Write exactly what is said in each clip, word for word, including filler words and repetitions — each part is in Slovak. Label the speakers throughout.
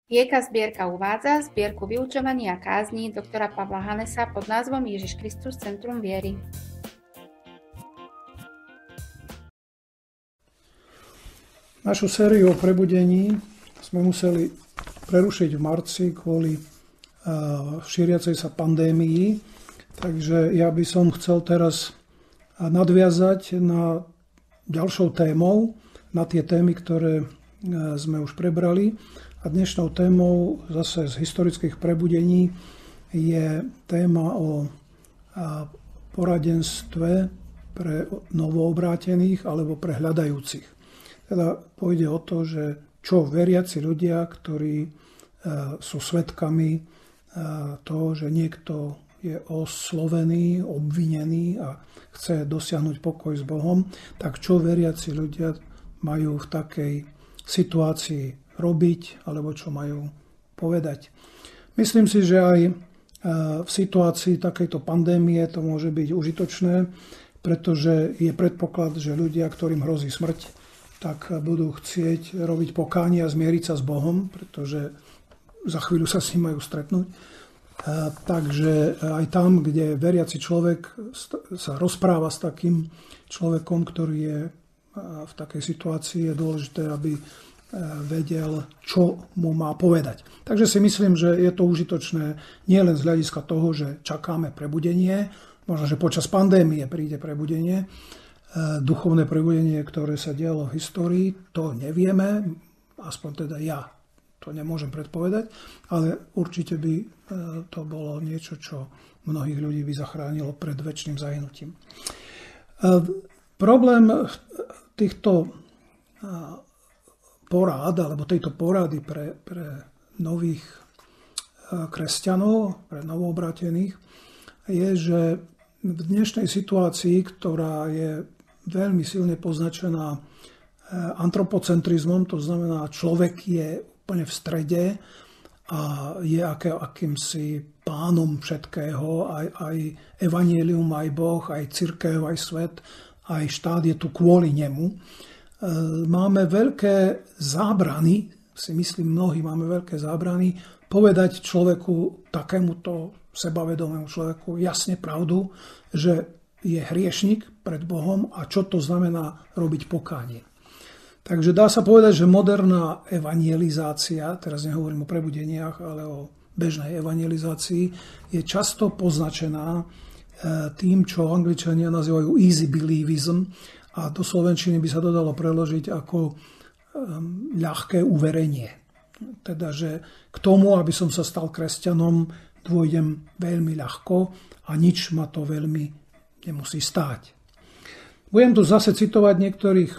Speaker 1: Vieka zbierka uvádza zbierku vyučovania kázní doktora Pavla Hanesa pod názvom Ježiš Kristus Centrum viery.
Speaker 2: Našu sériu o prebudení sme museli prerušiť v marci kvôli šíriacej sa pandémii, takže ja by som chcel teraz nadviazať na ďalšou témou, na tie témy, ktoré sme už prebrali. A dnešnou témou zase z historických prebudení je téma o poradenstve pre novoobrátených alebo pre hľadajúcich. Teda pôjde o to, že čo veriaci ľudia, ktorí sú svedkami toho, že niekto je oslovený, obvinený a chce dosiahnuť pokoj s Bohom, tak čo veriaci ľudia majú v takej situácii robiť, alebo čo majú povedať. Myslím si, že aj v situácii takejto pandémie to môže byť užitočné, pretože je predpoklad, že ľudia, ktorým hrozí smrť, tak budú chcieť robiť pokánie a zmieriť sa s Bohom, pretože za chvíľu sa s ním majú stretnúť. Takže aj tam, kde veriaci človek sa rozpráva s takým človekom, ktorý je v takej situácii, je dôležité, aby vedel, čo mu má povedať. Takže si myslím, že je to užitočné nielen z hľadiska toho, že čakáme prebudenie, možno, že počas pandémie príde prebudenie, duchovné prebudenie, ktoré sa dialo v histórii, to nevieme, aspoň teda ja to nemôžem predpovedať, ale určite by to bolo niečo, čo mnohých ľudí by zachránilo pred večným zahynutím. Problém týchto porád, alebo tejto porady pre, pre nových kresťanov, pre novoobrátených, je, že v dnešnej situácii, ktorá je veľmi silne poznačená antropocentrizmom, to znamená, človek je úplne v strede a je aké, akýmsi pánom všetkého, aj, aj evanjelium, aj Boh, aj cirkev, aj svet, aj štát je tu kvôli nemu. Máme veľké zábrany, si myslím mnohí máme veľké zábrany, povedať človeku, takémuto sebavedomému človeku jasne pravdu, že je hriešnik pred Bohom a čo to znamená robiť pokánie. Takže dá sa povedať, že moderná evangelizácia, teraz nehovorím o prebudeniach, ale o bežnej evangelizácii, je často poznačená tým, čo Angličania nazývajú easy believism, a do slovenčiny by sa to dalo preložiť ako ľahké uverenie. Teda, že k tomu, aby som sa stal kresťanom, dôjdem veľmi ľahko a nič ma to veľmi nemusí stáť. Budem tu zase citovať niektorých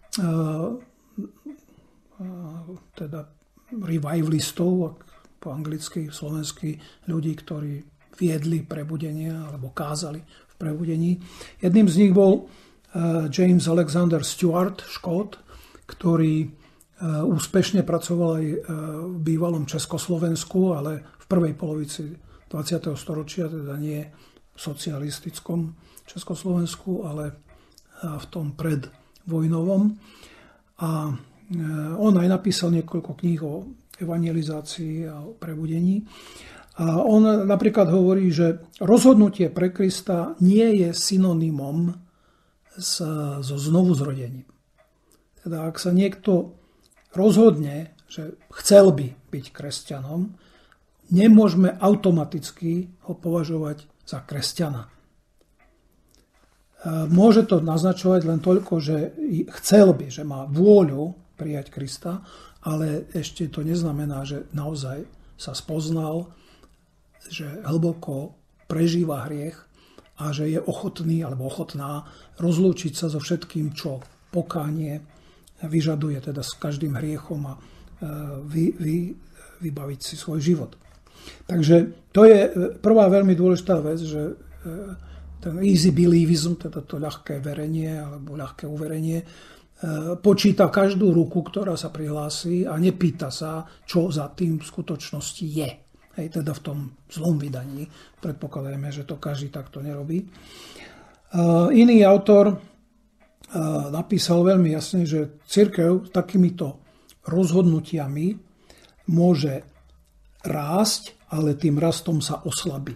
Speaker 2: teda revivalistov, po anglicky, slovensky, ľudí, ktorí viedli prebudenie alebo kázali v prebudení. Jedným z nich bol James Alexander Stuart, Škót, ktorý úspešne pracoval aj v bývalom Československu, ale v prvej polovici dvadsiateho storočia, teda nie v socialistickom Československu, ale v tom predvojnovom. A on aj napísal niekoľko kníh o evangelizácii a o prebudení. A on napríklad hovorí, že rozhodnutie pre Krista nie je synonymom so znovuzrodením. Teda ak sa niekto rozhodne, že chcel by byť kresťanom, nemôžeme automaticky ho považovať za kresťana. Môže to naznačovať len toľko, že chcel by, že má vôľu prijať Krista, ale ešte to neznamená, že naozaj sa spoznal, že hlboko prežíva hriech a že je ochotný alebo ochotná rozlúčiť sa so všetkým, čo pokánie vyžaduje, teda s každým hriechom a vy, vy, vybaviť si svoj život. Takže to je prvá veľmi dôležitá vec, že ten easy believism, teda to ľahké verenie alebo ľahké uverenie, počíta každú ruku, ktorá sa prihlási a nepýta sa, čo za tým v skutočnosti je. Hej, teda v tom zlom vydaní. Predpokladajme, že to každý takto nerobí. Uh, iný autor uh, napísal veľmi jasne, že cirkev takýmito rozhodnutiami môže rásť, ale tým rastom sa oslabí.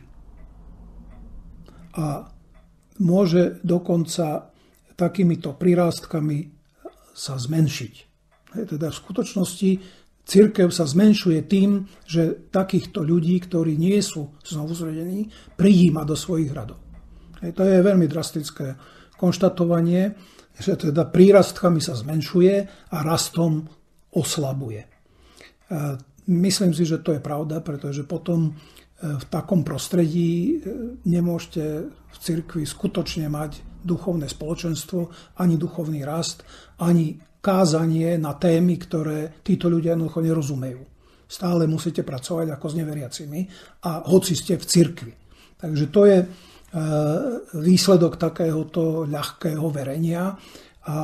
Speaker 2: A môže dokonca takýmito prirástkami sa zmenšiť. Teda v skutočnosti cirkev sa zmenšuje tým, že takýchto ľudí, ktorí nie sú znovuzrodení, prijíma do svojich radov. To je veľmi drastické konštatovanie, že teda prírastkami sa zmenšuje a rastom oslabuje. Myslím si, že to je pravda, pretože potom v takom prostredí nemôžete v cirkvi skutočne mať duchovné spoločenstvo, ani duchovný rast, ani kázanie na témy, ktoré títo ľudia jednoducho nerozumejú. Stále musíte pracovať ako s neveriacimi a hoci ste v cirkvi. Takže to je výsledok takéhoto ľahkého verenia a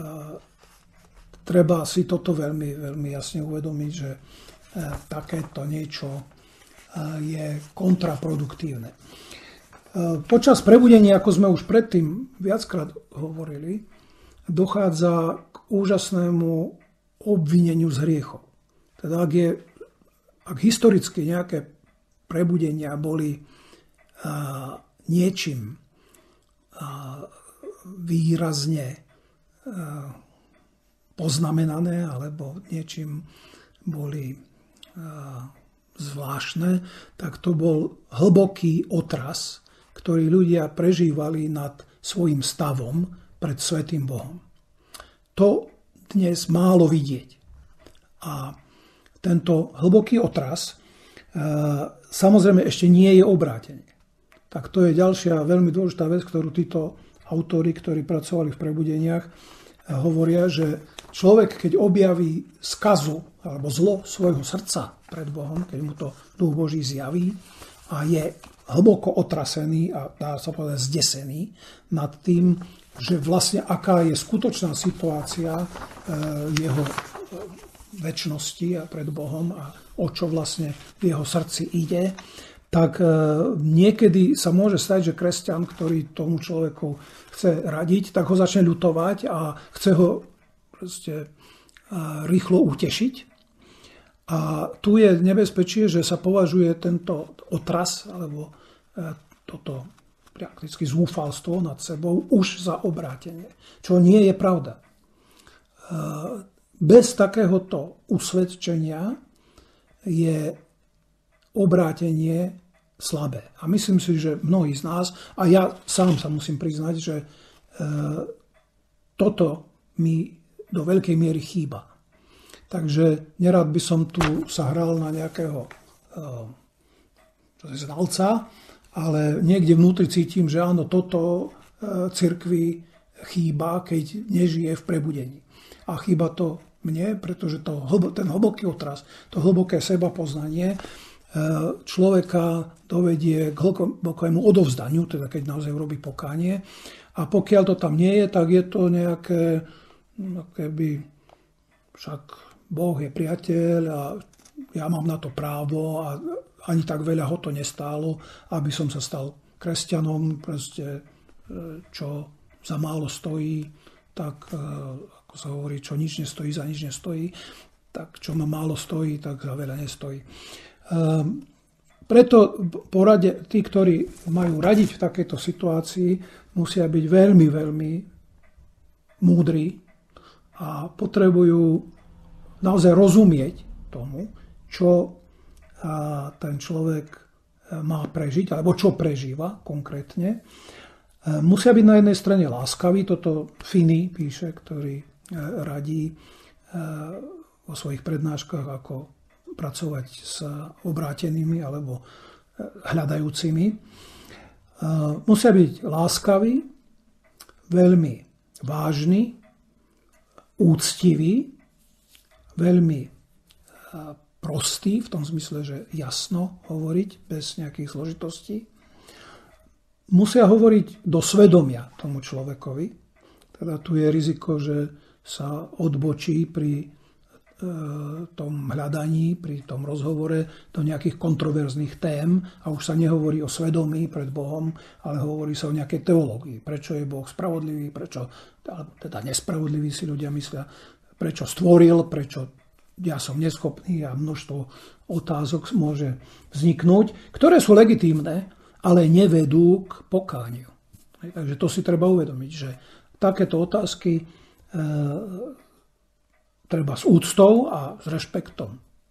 Speaker 2: treba si toto veľmi, veľmi jasne uvedomiť, že takéto niečo je kontraproduktívne. Počas prebudenia, ako sme už predtým viackrát hovorili, dochádza k úžasnému obvineniu z hriechov. Teda ak, je, ak historicky nejaké prebudenia boli a, niečím a, výrazne a, poznamenané alebo niečím boli a, zvláštne, tak to bol hlboký otras, ktorý ľudia prežívali nad svojim stavom pred svätým Bohom. To dnes málo vidieť. A tento hlboký otras samozrejme ešte nie je obrátenie. Tak to je ďalšia veľmi dôležitá vec, ktorú títo autori, ktorí pracovali v prebudeniach, hovoria, že človek, keď objaví skazu alebo zlo svojho srdca pred Bohom, keď mu to Duch Boží zjaví a je hlboko otrasený a dá sa povedať zdesený nad tým, že vlastne aká je skutočná situácia jeho večnosti a pred Bohom a o čo vlastne v jeho srdci ide, tak niekedy sa môže stať, že kresťan, ktorý tomu človeku chce radiť, tak ho začne ľutovať a chce ho proste rýchlo utešiť. A tu je nebezpečie, že sa považuje tento otras alebo toto prakticky zúfalstvo nad sebou už za obrátenie. Čo nie je pravda. Bez takéhoto usvedčenia je obrátenie slabé. A myslím si, že mnohí z nás, a ja sám sa musím priznať, že toto mi do veľkej miery chýba. Takže nerad by som tu sa hral na nejakého uh, znalca, ale niekde vnútri cítim, že áno, toto uh, cirkvi chýba, keď nežije v prebudení. A chýba to mne, pretože to, ten hlboký otras, to hlboké sebapoznanie uh, človeka dovedie k hlbokému odovzdaniu, teda keď naozaj robí pokánie. A pokiaľ to tam nie je, tak je to nejaké, keby však Boh je priateľ a ja mám na to právo a ani tak veľa ho to nestálo, aby som sa stal kresťanom, proste, čo za málo stojí, tak ako sa hovorí, čo nič nestojí, za nič nestojí, tak čo ma málo stojí, tak za veľa nestojí. Preto porade, tí, ktorí majú radiť v takejto situácii, musia byť veľmi, veľmi múdri a potrebujú naozaj rozumieť tomu, čo ten človek má prežiť, alebo čo prežíva konkrétne. Musia byť na jednej strane láskaví, toto Finney píše, ktorý radí vo svojich prednáškach, ako pracovať s obrátenými alebo hľadajúcimi. Musia byť láskaví, veľmi vážni, úctiví, veľmi prostý, v tom zmysle, že jasno hovoriť, bez nejakých zložitostí. Musia hovoriť do svedomia tomu človekovi. Teda tu je riziko, že sa odbočí pri e, tom hľadaní, pri tom rozhovore do nejakých kontroverzných tém a už sa nehovorí o svedomí pred Bohom, ale hovorí sa o nejakej teológii. Prečo je Boh spravodlivý, prečo teda nespravodlivý si ľudia myslia, prečo stvoril, prečo ja som neschopný a množstvo otázok môže vzniknúť, ktoré sú legitímne, ale nevedú k pokániu. Takže to si treba uvedomiť, že takéto otázky e, treba s úctou a s rešpektom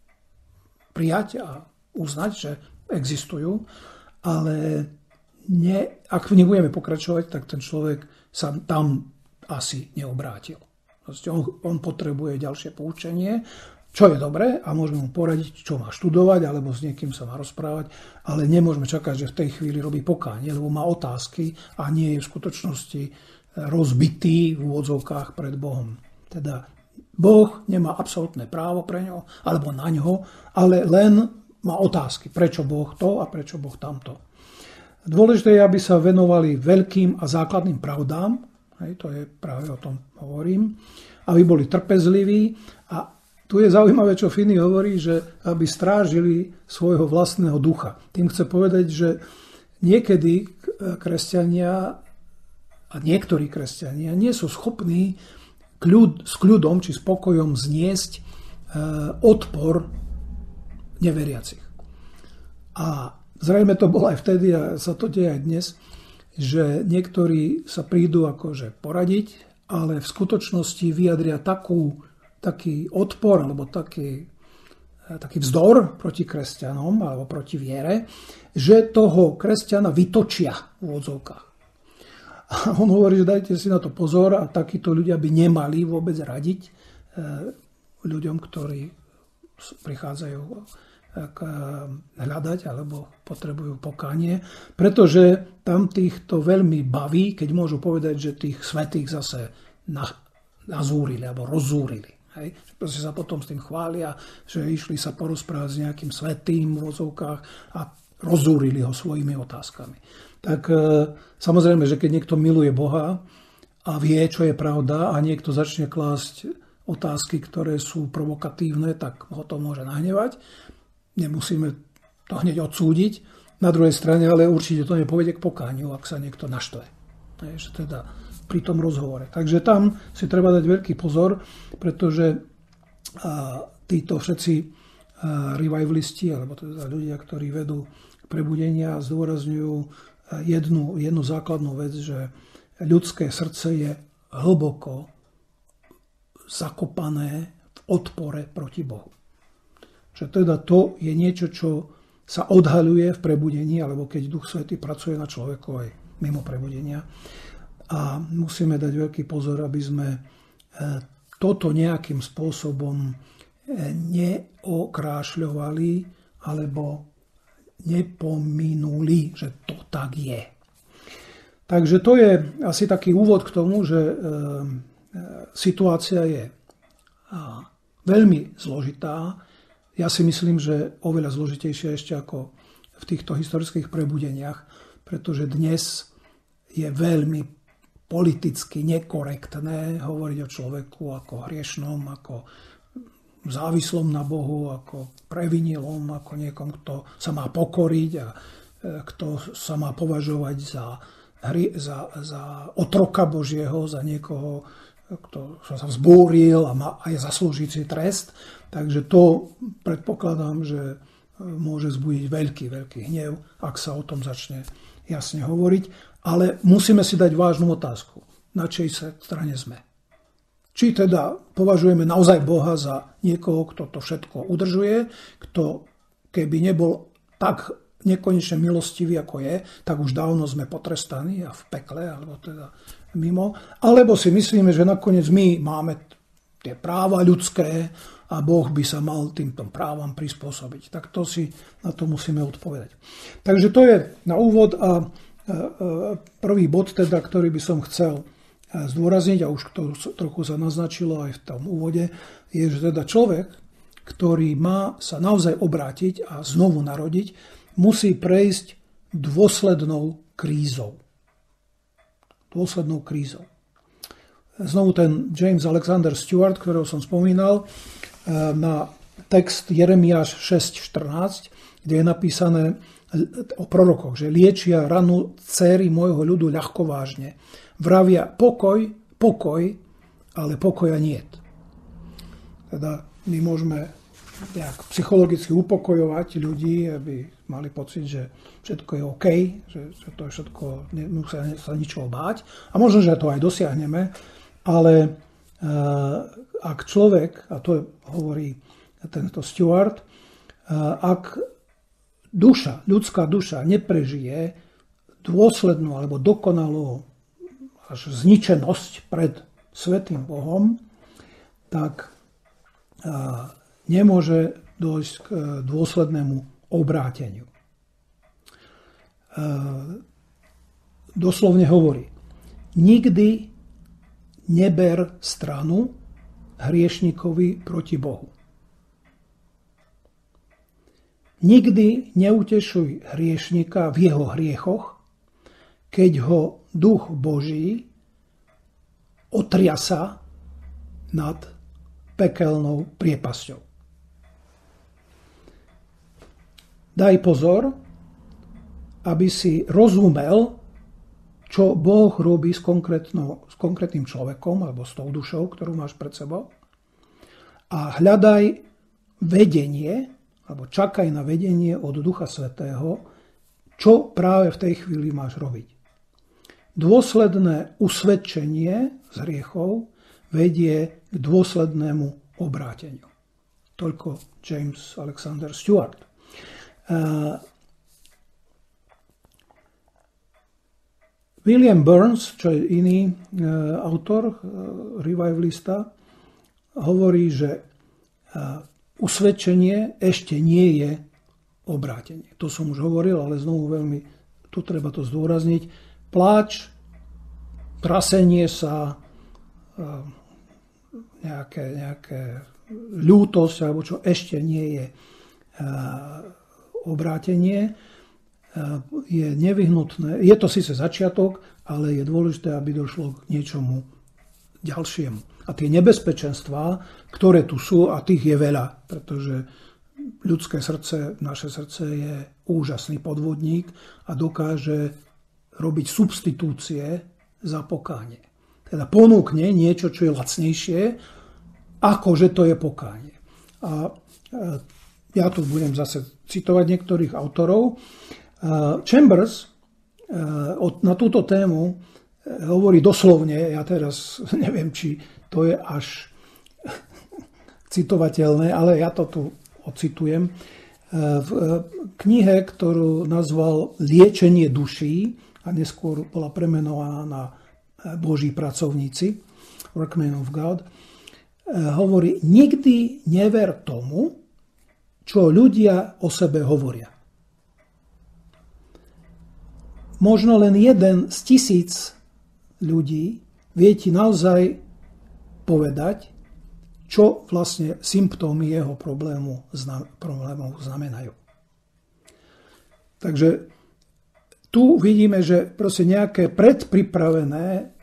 Speaker 2: prijať a uznať, že existujú, ale ne, ak v nich budeme pokračovať, tak ten človek sa tam asi neobrátil. On, on potrebuje ďalšie poučenie, čo je dobré a môžeme mu poradiť, čo má študovať, alebo s niekým sa má rozprávať, ale nemôžeme čakať, že v tej chvíli robí pokánie, lebo má otázky a nie je v skutočnosti rozbitý v úvodzovkách pred Bohom. Teda Boh nemá absolútne právo pre ňo, alebo na ňo, ale len má otázky, prečo Boh to a prečo Boh tamto. Dôležité je, aby sa venovali veľkým a základným pravdám, hej, to je práve o tom hovorím, aby boli trpezliví. A tu je zaujímavé, čo Finney hovorí, že aby strážili svojho vlastného ducha. Tým chce povedať, že niekedy kresťania a niektorí kresťania nie sú schopní kľud, s kľudom či spokojom zniesť e, odpor neveriacich. A zrejme to bolo aj vtedy a sa to deje aj dnes, že niektorí sa prídu akože poradiť, ale v skutočnosti vyjadria takú, taký odpor alebo taký, taký vzdor proti kresťanom alebo proti viere, že toho kresťana vytočia v odzovkách. A on hovorí, že dajte si na to pozor a takíto ľudia by nemali vôbec radiť ľuďom, ktorí prichádzajú hľadať alebo potrebujú pokánie, pretože tam týchto veľmi baví, keď môžu povedať, že tých svätých zase nazúrili alebo rozzúrili. Hej? Proste sa potom s tým chvália, že išli sa porozprávať s nejakým svätým v vozovkách a rozzúrili ho svojimi otázkami. Tak samozrejme, že keď niekto miluje Boha a vie, čo je pravda a niekto začne klásť otázky, ktoré sú provokatívne, tak ho to môže nahnevať. Nemusíme to hneď odsúdiť. Na druhej strane, ale určite to nepovedie k pokániu, ak sa niekto naštve. Takže teda pri tom rozhovore. Takže tam si treba dať veľký pozor, pretože títo všetci revivalisti, alebo teda ľudia, ktorí vedú prebudenia, zdôrazňujú jednu, jednu základnú vec, že ľudské srdce je hlboko zakopané v odpore proti Bohu. Že teda to je niečo, čo sa odhaľuje v prebudení, alebo keď Duch Svätý pracuje na človeku aj mimo prebudenia. A musíme dať veľký pozor, aby sme toto nejakým spôsobom neokrášľovali alebo nepominuli, že to tak je. Takže to je asi taký úvod k tomu, že situácia je veľmi zložitá. Ja si myslím, že oveľa zložitejšia ešte ako v týchto historických prebudeniach, pretože dnes je veľmi politicky nekorektné hovoriť o človeku ako hriešnom, ako závislom na Bohu, ako previnilom, ako niekom, kto sa má pokoriť a kto sa má považovať za, za, za otroka Božieho, za niekoho, kto sa vzbúril a, má, a je zaslúžiť si trest. Takže to predpokladám, že môže vzbudiť veľký, veľký hnev, ak sa o tom začne jasne hovoriť. Ale musíme si dať vážnu otázku. Na čej strane sme? Či teda považujeme naozaj Boha za niekoho, kto to všetko udržuje, kto keby nebol tak nekonečne milostivý, ako je, tak už dávno sme potrestaní a v pekle, alebo teda mimo. Alebo si myslíme, že nakoniec my máme tie práva ľudské a Boh by sa mal týmto právam prispôsobiť. Tak to si na to musíme odpovedať. Takže to je na úvod a prvý bod, teda, ktorý by som chcel zdôrazniť, a už to trochu sa naznačilo aj v tom úvode, je, že teda človek, ktorý má sa naozaj obrátiť a znovu narodiť, musí prejsť dôslednou krízou. Dôslednou krízou. Znovu ten James Alexander Stewart, ktorého som spomínal, na text Jeremiáš šesť štrnásť, kde je napísané o prorokoch, že liečia ranu dcéry môjho ľudu ľahkovážne. Vravia pokoj, pokoj, ale pokoja niet. Teda my môžeme nejak psychologicky upokojovať ľudí, aby mali pocit, že všetko je OK, že, že to je všetko, nemusia sa ničoho báť. A možno, že to aj dosiahneme, ale e, ak človek, a to hovorí tento Stuart, e, ak duša, ľudská duša neprežije dôslednú alebo dokonalú až zničenosť pred svätým Bohom, tak e, nemôže dôjsť k dôslednému obráteniu. Doslovne hovorí, nikdy neber stranu hriešnikovi proti Bohu. Nikdy neutešuj hriešnika v jeho hriechoch, keď ho duch Boží otriasa nad pekelnou priepasťou. Daj pozor, aby si rozumel, čo Boh robí s, s konkrétnym človekom alebo s tou dušou, ktorú máš pred sebou. A hľadaj vedenie, alebo čakaj na vedenie od Ducha Svätého, čo práve v tej chvíli máš robiť. Dôsledné usvedčenie z hriechov vedie k dôslednému obráteniu. Toľko James Alexander Stuart. Uh, William Burns, čo je iný uh, autor, uh, revivalista, hovorí, že uh, usvedčenie ešte nie je obrátenie. To som už hovoril, ale znovu veľmi, tu treba to zdôrazniť. Pláč, prasenie sa, uh, nejaké, nejaké ľútosť, alebo čo ešte nie je uh, obrátenie, je nevyhnutné. Je to síce začiatok, ale je dôležité, aby došlo k niečomu ďalšiemu. A tie nebezpečenstvá, ktoré tu sú, a tých je veľa, pretože ľudské srdce, naše srdce je úžasný podvodník a dokáže robiť substitúcie za pokánie. Teda ponúkne niečo, čo je lacnejšie, ako že to je pokánie. A ja tu budem zase citovať niektorých autorov. Chambers na túto tému hovorí doslovne, ja teraz neviem, či to je až citovateľné, ale ja to tu ocitujem. V knihe, ktorú nazval Liečenie duší, a neskôr bola premenovaná na Boží pracovníci, Workmen of God, hovorí, nikdy never tomu, čo ľudia o sebe hovoria. Možno len jeden z tisíc ľudí vie ti naozaj povedať, čo vlastne symptómy jeho problému, problémov znamenajú. Takže tu vidíme, že proste nejaké predpripravené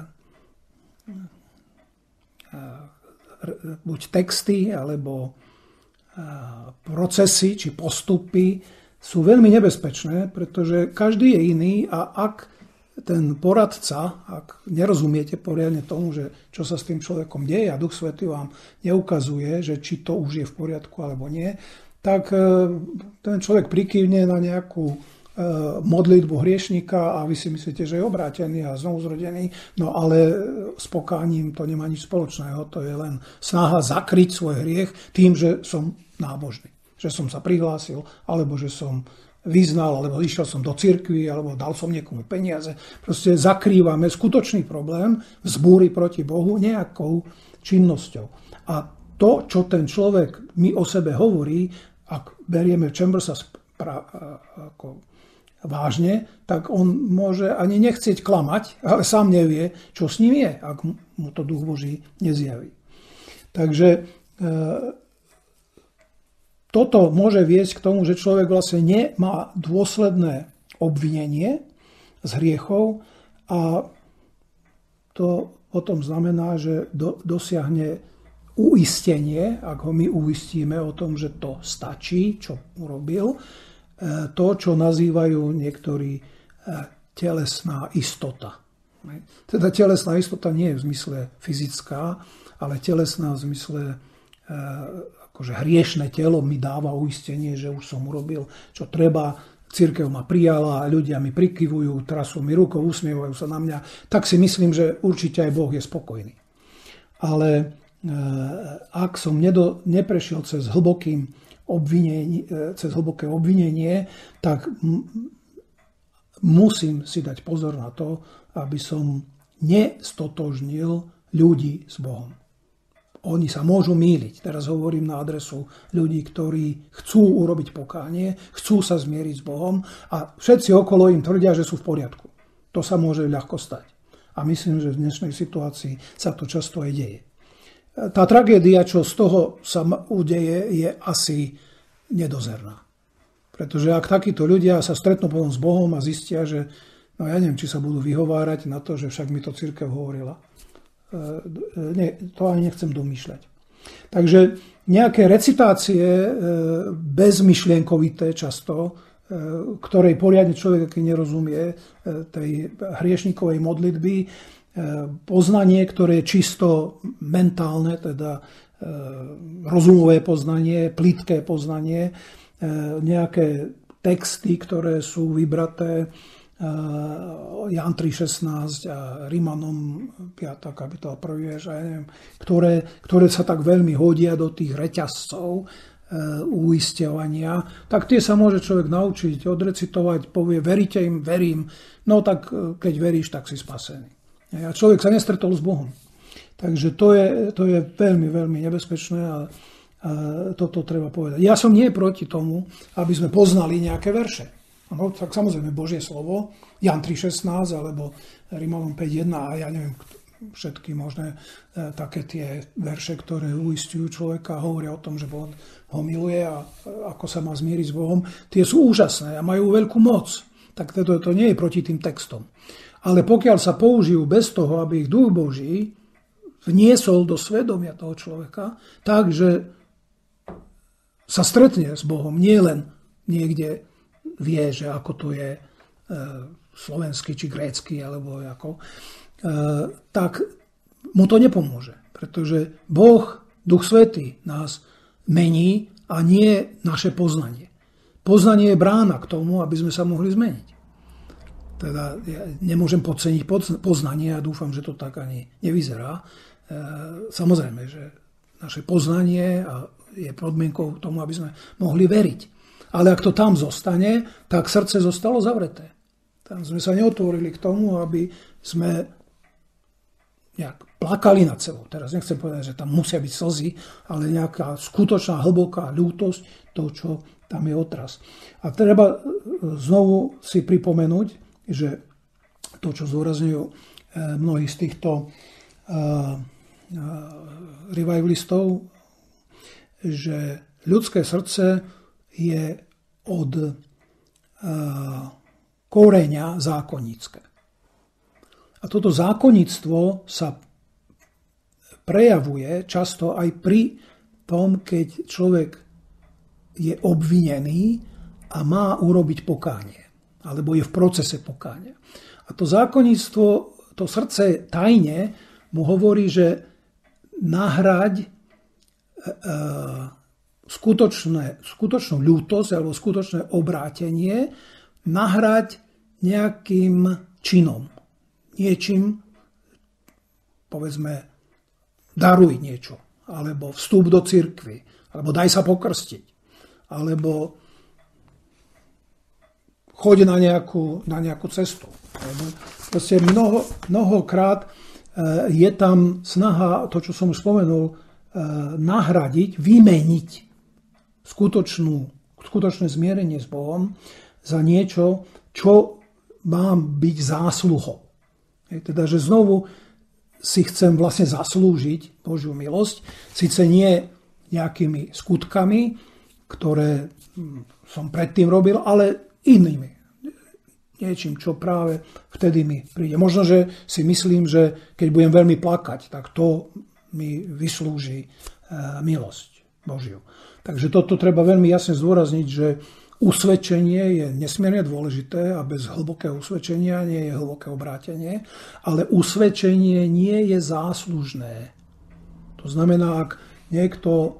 Speaker 2: buď texty, alebo procesy či postupy sú veľmi nebezpečné, pretože každý je iný a ak ten poradca, ak nerozumiete poriadne tomu, že čo sa s tým človekom deje a Duch Svätý vám neukazuje, že či to už je v poriadku alebo nie, tak ten človek prikývne na nejakú modlitbu hriešnika a vy si myslíte, že je obrátený a znovuzrodený, no ale s pokáním to nemá nič spoločného, to je len snaha zakryť svoj hriech tým, že som nábožný, že som sa prihlásil, alebo že som vyznal, alebo išiel som do cirkvi, alebo dal som niekomu peniaze. Proste zakrývame skutočný problém vzbúry proti Bohu nejakou činnosťou. A to, čo ten človek mi o sebe hovorí, ak berieme Chambersa pra, ako vážne, tak on môže ani nechcieť klamať, ale sám nevie, čo s ním je, ak mu to Duch Boží nezjaví. Takže e, toto môže viesť k tomu, že človek vlastne nemá dôsledné obvinenie z hriechov a to potom znamená, že do, dosiahne uistenie, ak ho my uistíme o tom, že to stačí, čo urobil, to, čo nazývajú niektorí telesná istota. Teda telesná istota nie je v zmysle fyzická, ale telesná v zmysle akože hriešne telo mi dáva uistenie, že už som urobil, čo treba, cirkev ma prijala, ľudia mi prikyvujú, trasú mi rukou, usmievajú sa na mňa, tak si myslím, že určite aj Boh je spokojný. Ale ak som nedo, neprešiel cez, hlbokým obvinenie, cez hlboké obvinenie, tak musím si dať pozor na to, aby som nestotožnil ľudí s Bohom. Oni sa môžu mýliť. Teraz hovorím na adresu ľudí, ktorí chcú urobiť pokánie, chcú sa zmieriť s Bohom a všetci okolo im tvrdia, že sú v poriadku. To sa môže ľahko stať. A myslím, že v dnešnej situácii sa to často aj deje. Tá tragédia, čo z toho sa udeje, je asi nedozerná. Pretože ak takíto ľudia sa stretnú potom s Bohom a zistia, že no ja neviem, či sa budú vyhovárať na to, že však mi to cirkev hovorila. Nie, to ani nechcem domýšľať. Takže nejaké recitácie bezmyšlienkovité často, ktorej poriadne človek, aký nerozumie tej hriešnikovej modlitby, poznanie, ktoré je čisto mentálne, teda rozumové poznanie, plitké poznanie, nejaké texty, ktoré sú vybraté Ján tri šestnásť a Rimanom piata kapitola prvý verš, ja neviem, ktoré, ktoré sa tak veľmi hodia do tých reťazcov e, uisťovania, tak tie sa môže človek naučiť, odrecitovať, povie, veríte im, verím, no tak keď veríš, tak si spasený. A človek sa nestretol s Bohom. Takže to je, to je veľmi, veľmi nebezpečné a, a toto treba povedať. Ja som nie proti tomu, aby sme poznali nejaké verše. No, tak samozrejme Božie slovo, Ján tri šestnásť alebo Rimanom päť jeden a ja neviem, všetky možné e, také tie verše, ktoré uisťujú človeka, hovoria o tom, že Boh ho miluje a e, ako sa má zmieriť s Bohom, tie sú úžasné a majú veľkú moc. Tak to, to nie je proti tým textom. Ale pokiaľ sa použijú bez toho, aby ich Duch Boží vniesol do svedomia toho človeka, takže sa stretne s Bohom, nie len niekde vie, že ako to je e, slovenský či grécky, alebo ako, e, tak mu to nepomôže. Pretože Boh, Duch Svätý nás mení a nie naše poznanie. Poznanie je brána k tomu, aby sme sa mohli zmeniť. Teda ja nemôžem podceniť poznanie a dúfam, že to tak ani nevyzerá. E, samozrejme, že naše poznanie je podmienkou tomu, aby sme mohli veriť. Ale ak to tam zostane, tak srdce zostalo zavreté. Tam sme sa neotvorili k tomu, aby sme nejak plakali nad sebou. Teraz nechcem povedať, že tam musia byť slzy, ale nejaká skutočná, hlboká ľútosť, to, čo tam je otras. A treba znovu si pripomenúť, že to, čo zdôrazňujú mnohí z týchto revivalistov, že ľudské srdce je od koreňa zákonnícke. A toto zákonníctvo sa prejavuje často aj pri tom, keď človek je obvinený a má urobiť pokánie, alebo je v procese pokánia. A to zákonníctvo, to srdce tajne mu hovorí, že nahraď Skutočné, skutočnú ľútosť alebo skutočné obrátenie nahrať nejakým činom. Niečím, povedzme, daruj niečo, alebo vstup do cirkvi, alebo daj sa pokrstiť, alebo choď na nejakú, na nejakú cestu. Proste mnoho, mnohokrát je tam snaha, to čo som už spomenul, nahradiť, vymeniť skutočnú, skutočné zmierenie s Bohom za niečo, čo mám byť zásluhou. Teda, že znovu si chcem vlastne zaslúžiť Božiu milosť, síce nie nejakými skutkami, ktoré som predtým robil, ale inými. Niečím, čo práve vtedy mi príde. Možno, že si myslím, že keď budem veľmi plakať, tak to mi vyslúži milosť Božiu. Takže toto treba veľmi jasne zdôrazniť, že usvedčenie je nesmierne dôležité a bez hlbokého usvedčenia nie je hlboké obrátenie, ale usvedčenie nie je záslužné. To znamená, ak niekto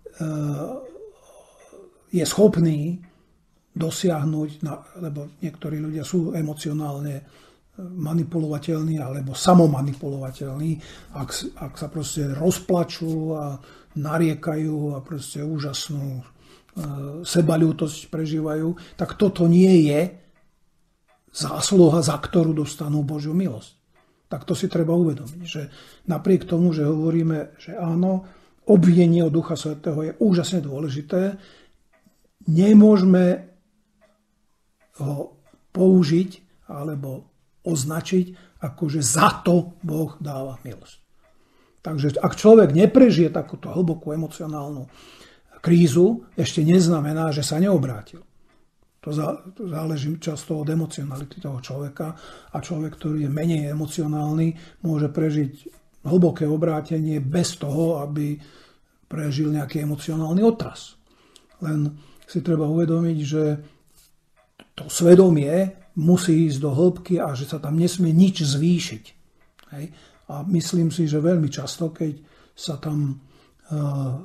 Speaker 2: je schopný dosiahnuť, lebo niektorí ľudia sú emocionálne manipulovateľní alebo samomanipulovateľní, ak, ak sa proste rozplačú a nariekajú a proste úžasnú sebaľútosť prežívajú, tak toto nie je zásluha, za ktorú dostanú Božiu milosť. Tak to si treba uvedomiť, že napriek tomu, že hovoríme, že áno, obvinenie od Ducha Svätého je úžasne dôležité, nemôžeme ho použiť alebo označiť, ako že za to Boh dáva milosť. Takže ak človek neprežije takúto hlbokú emocionálnu krízu, ešte neznamená, že sa neobrátil. To záleží často od emocionality toho človeka a človek, ktorý je menej emocionálny, môže prežiť hlboké obrátenie bez toho, aby prežil nejaký emocionálny otras. Len si treba uvedomiť, že to svedomie musí ísť do hĺbky a že sa tam nesmie nič zvýšiť. Hej? A myslím si, že veľmi často, keď sa tam uh,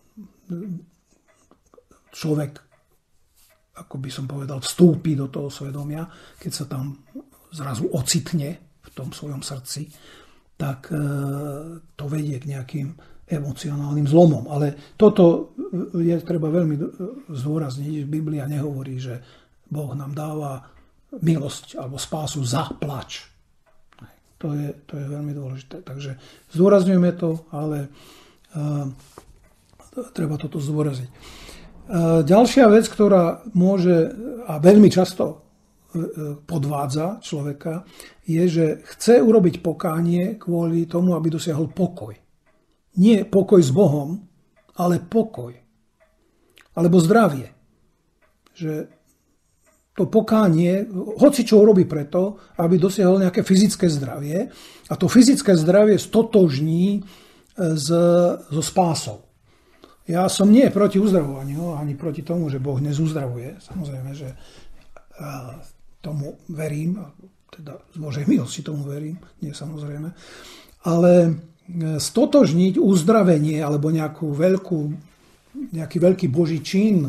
Speaker 2: človek, ako by som povedal, vstúpi do toho svedomia, keď sa tam zrazu ocitne v tom svojom srdci, tak to vedie k nejakým emocionálnym zlomom. Ale toto je treba veľmi zdôrazniť. Biblia nehovorí, že Boh nám dáva milosť alebo spásu za plač. To je, to je veľmi dôležité. Takže zdôrazňujeme to, ale uh, treba toto zdôrazniť. Ďalšia vec, ktorá môže a veľmi často podvádza človeka, je, že chce urobiť pokánie kvôli tomu, aby dosiahol pokoj. Nie pokoj s Bohom, ale pokoj. Alebo zdravie. Že to pokánie, hoci čo urobí preto, aby dosiahol nejaké fyzické zdravie a to fyzické zdravie stotožní s, so spásou. Ja som nie proti uzdravovaniu, ani proti tomu, že Boh nezuzdravuje. Samozrejme, že tomu verím, teda z Božej milosti tomu verím, nie samozrejme. Ale stotožniť uzdravenie alebo nejakú veľkú, nejaký veľký Boží čin,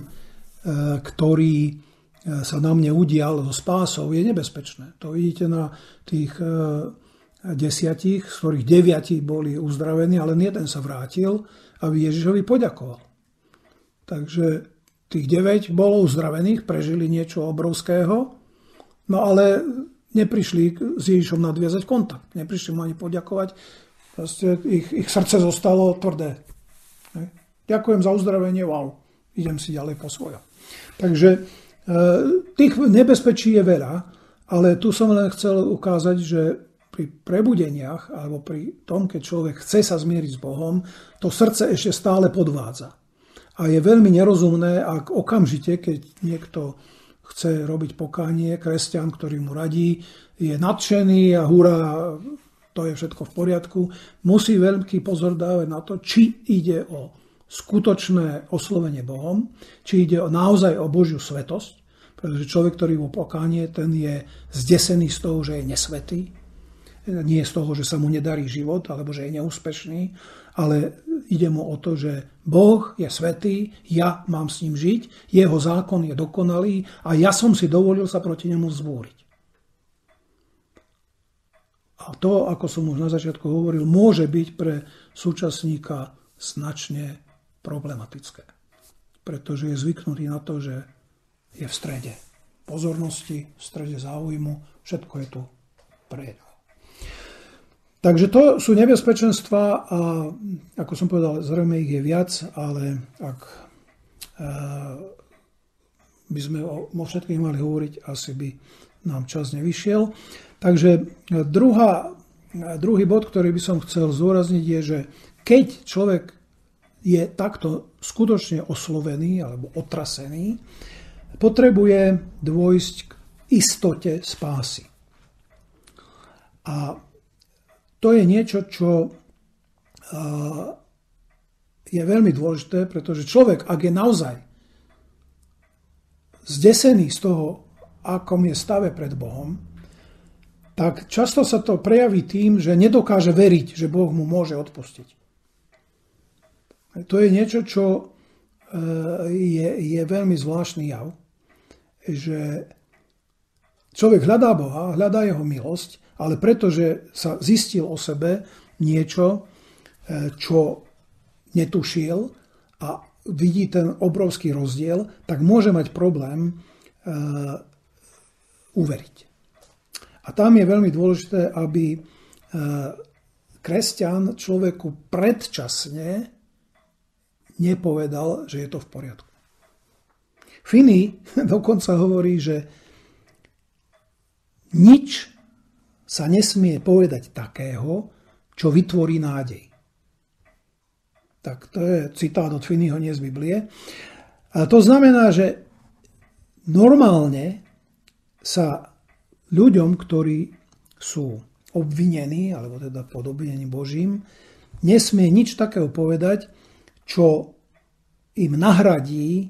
Speaker 2: ktorý sa na mne udial so spásou, je nebezpečné. To vidíte na tých desiatich, z ktorých deviati boli uzdravení, ale jeden sa vrátil, aby Ježišovi poďakoval. Takže tých deväť bolo uzdravených, prežili niečo obrovského, no ale neprišli s Ježišom nadviazať kontakt. Neprišli mu ani poďakovať. Proste ich, ich srdce zostalo tvrdé. Ďakujem za uzdravenie, wow, idem si ďalej po svojom. Takže e, tých nebezpečí je veľa, ale tu som len chcel ukázať, že pri prebudeniach, alebo pri tom, keď človek chce sa zmieriť s Bohom, to srdce ešte stále podvádza. A je veľmi nerozumné, ak okamžite, keď niekto chce robiť pokánie, kresťan, ktorý mu radí, je nadšený a hurá, to je všetko v poriadku, musí veľký pozor dávať na to, či ide o skutočné oslovenie Bohom, či ide o, naozaj o Božiu svetosť, pretože človek, ktorý vo pokánie, ten je zdesený z toho, že je nesvätý, nie z toho, že sa mu nedarí život, alebo že je neúspešný, ale ide mu o to, že Boh je svätý, ja mám s ním žiť, jeho zákon je dokonalý a ja som si dovolil sa proti nemu vzbúriť. A to, ako som už na začiatku hovoril, môže byť pre súčasníka značne problematické. Pretože je zvyknutý na to, že je v strede pozornosti, v strede záujmu, všetko je tu pre jeho. Takže to sú nebezpečenstvá a ako som povedal, zrejme ich je viac, ale ak by sme o všetkých mali hovoriť, asi by nám čas nevyšiel. Takže druhá, druhý bod, ktorý by som chcel zdôrazniť, je, že keď človek je takto skutočne oslovený alebo otrasený, potrebuje dôjsť k istote spásy. A to je niečo, čo je veľmi dôležité, pretože človek, ak je naozaj zdesený z toho, akom je stave pred Bohom, tak často sa to prejaví tým, že nedokáže veriť, že Boh mu môže odpustiť. To je niečo, čo je, je veľmi zvláštny jav, že človek hľadá Boha, hľadá jeho milosť, ale pretože sa zistil o sebe niečo, čo netušil a vidí ten obrovský rozdiel, tak môže mať problém uh, uveriť. A tam je veľmi dôležité, aby uh, kresťan človeku predčasne nepovedal, že je to v poriadku. Finney dokonca hovorí, že nič sa nesmie povedať takého, čo vytvorí nádej. Tak to je citát od Finneyho, nie z Biblie. A to znamená, že normálne sa ľuďom, ktorí sú obvinení, alebo teda pod obvinením Božím, nesmie nič takého povedať, čo im nahradí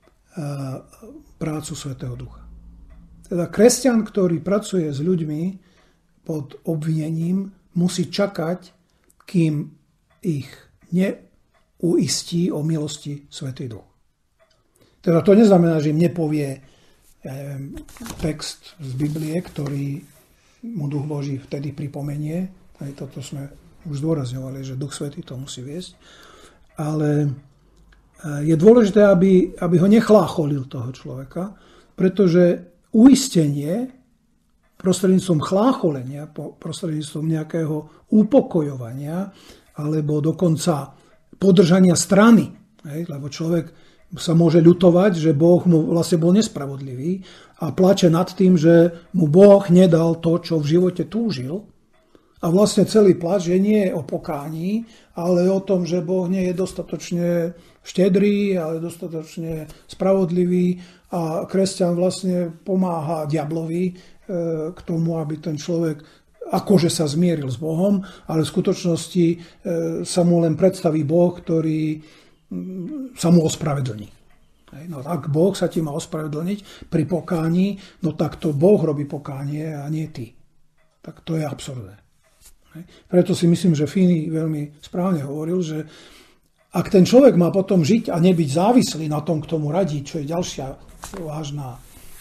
Speaker 2: prácu Svätého Ducha. Teda kresťan, ktorý pracuje s ľuďmi pod obvinením, musí čakať, kým ich ne uistí o milosti Svätý Duch. Teda to neznamená, že im nepovie ja neviem, text z Biblie, ktorý mu Duch Boží vtedy pripomenie. Aj toto sme už zdôrazňovali, že Duch Svätý to musí viesť. Ale je dôležité, aby, aby ho nechlácholil toho človeka, pretože uistenie prostredníctvom chlácholenia, prostredníctvom nejakého upokojovania, alebo dokonca podržania strany. Hej, lebo človek sa môže ľutovať, že Boh mu vlastne bol nespravodlivý a plače nad tým, že mu Boh nedal to, čo v živote túžil. A vlastne celý plač je nie o pokání, ale o tom, že Boh nie je dostatočne štedrý, ale dostatočne spravodlivý a kresťan vlastne pomáha diablovi k tomu, aby ten človek akože sa zmieril s Bohom, ale v skutočnosti sa mu len predstaví Boh, ktorý sa mu ospravedlní. No, ak Boh sa ti má ospravedlniť pri pokání, no tak to Boh robí pokánie a nie ty. Tak to je absurdné. Preto si myslím, že Finney veľmi správne hovoril, že ak ten človek má potom žiť a nebyť závislý na tom, kto mu radí, čo je ďalšia vážna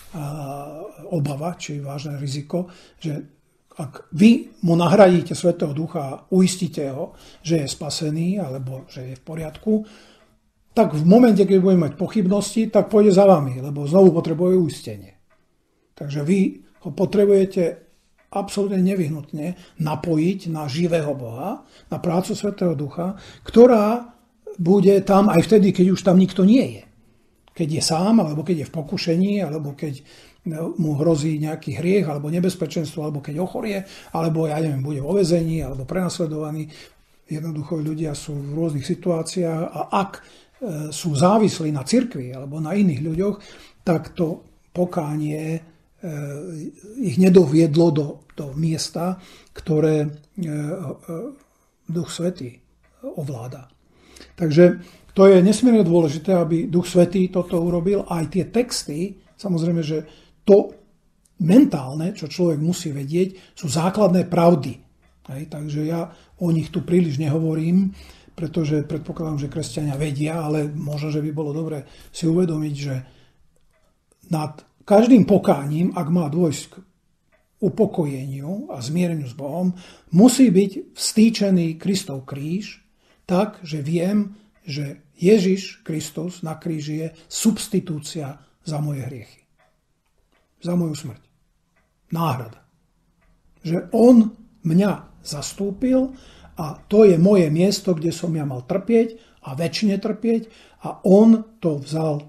Speaker 2: obava, či vážne riziko, že ak vy mu nahradíte Svätého Ducha a uistíte ho, že je spasený alebo že je v poriadku, tak v momente, keď bude mať pochybnosti, tak pôjde za vami, lebo znovu potrebuje uistenie. Takže vy ho potrebujete absolútne nevyhnutne napojiť na živého Boha, na prácu Svätého Ducha, ktorá bude tam aj vtedy, keď už tam nikto nie je. Keď je sám, alebo keď je v pokušení, alebo keď mu hrozí nejaký hriech, alebo nebezpečenstvo, alebo keď ochorie, alebo ja neviem, bude vo väzení, alebo prenasledovaný. Jednoducho ľudia sú v rôznych situáciách a ak sú závislí na cirkvi alebo na iných ľuďoch, tak to pokánie ich nedoviedlo do, do miesta, ktoré Duch Svätý ovláda. Takže to je nesmierne dôležité, aby Duch Svätý toto urobil. Aj tie texty, samozrejme, že to mentálne, čo človek musí vedieť, sú základné pravdy. Hej, takže ja o nich tu príliš nehovorím, pretože predpokladám, že kresťania vedia, ale možno, že by bolo dobre si uvedomiť, že nad každým pokáním, ak má dôjsť k upokojeniu a zmiereniu s Bohom, musí byť vstýčený Kristov kríž, tak, že viem, že Ježiš Kristus na kríži je substitúcia za moje hriechy. Za moju smrť. Náhrada. Že on mňa zastúpil a to je moje miesto, kde som ja mal trpieť a večne trpieť a on to vzal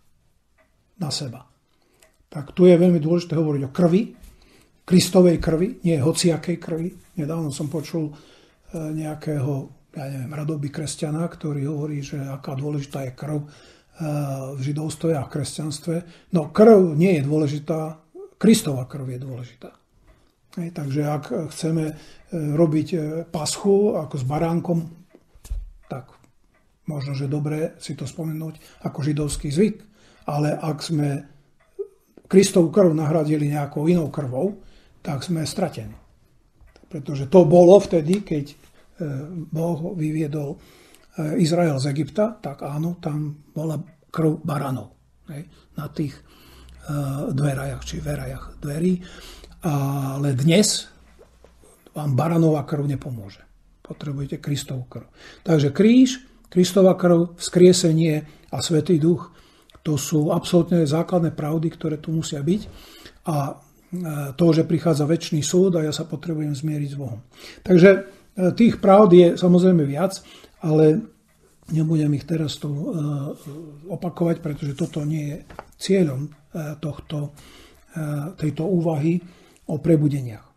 Speaker 2: na seba. Tak tu je veľmi dôležité hovoriť o krvi, Kristovej krvi, nie hociakej krvi. Nedávno som počul nejakého, ja neviem, radoby kresťana, ktorý hovorí, že aká dôležitá je krv v židovstve a v kresťanstve. No krv nie je dôležitá, Kristova krv je dôležitá. Hej, takže ak chceme robiť paschu ako s baránkom, tak možno, že dobre si to spomenúť ako židovský zvyk. Ale ak sme Kristovú krv nahradili nejakou inou krvou, tak sme stratení. Pretože to bolo vtedy, keď Boh vyviedol Izrael z Egypta, tak áno, tam bola krv baranov, hej, na tých dverajach, či verajach dverí. Ale dnes vám baranová krv nepomôže. Potrebujete Kristovú krv. Takže kríž, Kristova krv, vzkriesenie a Svätý Duch, to sú absolútne základné pravdy, ktoré tu musia byť. A to, že prichádza večný súd a ja sa potrebujem zmieriť s Bohom. Takže tých pravd je samozrejme viac, ale nebudem ich teraz tu opakovať, pretože toto nie je cieľom tohto, tejto úvahy o prebudeniach.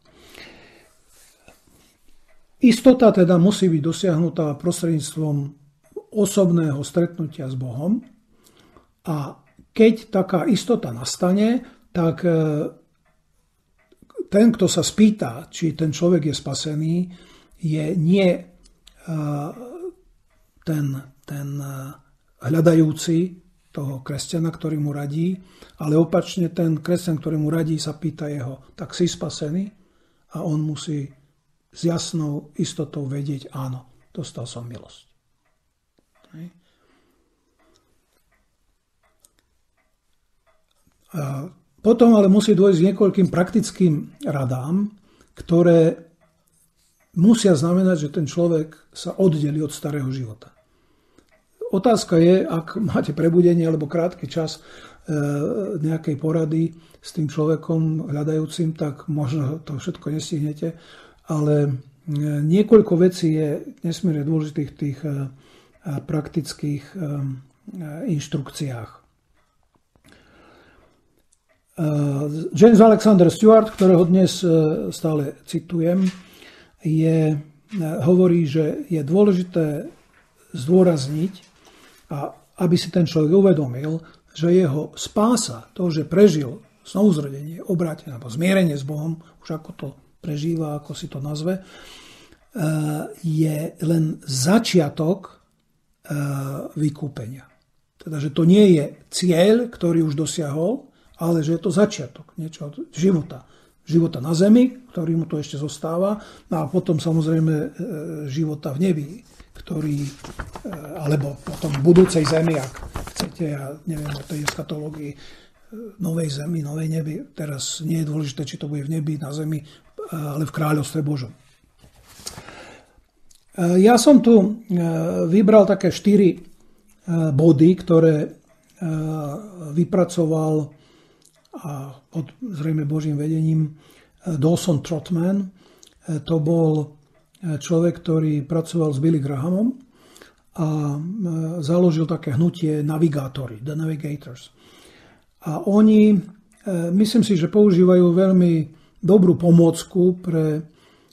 Speaker 2: Istota teda musí byť dosiahnutá prostredníctvom osobného stretnutia s Bohom a keď taká istota nastane, tak ten, kto sa spýta, či ten človek je spasený, je nie ten, ten hľadajúci toho kresťana, ktorý mu radí, ale opačne ten kresťan, ktorý mu radí, sa pýta jeho, tak si spasený? A on musí s jasnou istotou vedieť, áno, dostal som milosť. A potom ale musí dôjsť k niekoľkým praktickým radám, ktoré musia znamenať, že ten človek sa oddelí od starého života. Otázka je, ak máte prebudenie alebo krátky čas nejakej porady s tým človekom hľadajúcim, tak možno to všetko nestihnete, ale niekoľko vecí je nesmierne dôležitých v tých praktických inštrukciách. James Alexander Stewart, ktorého dnes stále citujem, je, hovorí, že je dôležité zdôrazniť, a aby si ten človek uvedomil, že jeho spása, to, že prežil znovuzrodenie, obrátenie alebo zmierenie s Bohom, už ako to prežíva, ako si to nazve, je len začiatok vykúpenia. Teda, že to nie je cieľ, ktorý už dosiahol, ale že je to začiatok niečo života. Života na zemi, ktorý mu to ešte zostáva, no a potom samozrejme života v nebi, ktorý, alebo potom v budúcej zemi, ak chcete, ja neviem o tej eschatológii novej zemi, novej nebi, teraz nie je dôležité, či to bude v nebi, na zemi, ale v kráľovstve Božom. Ja som tu vybral také štyri body, ktoré vypracoval a pod zrejme Božím vedením Dawson Trotman. To bol človek, ktorý pracoval s Billy Grahamom a založil také hnutie navigátory, The Navigators. A oni, myslím si, že používajú veľmi dobrú pomôcku pre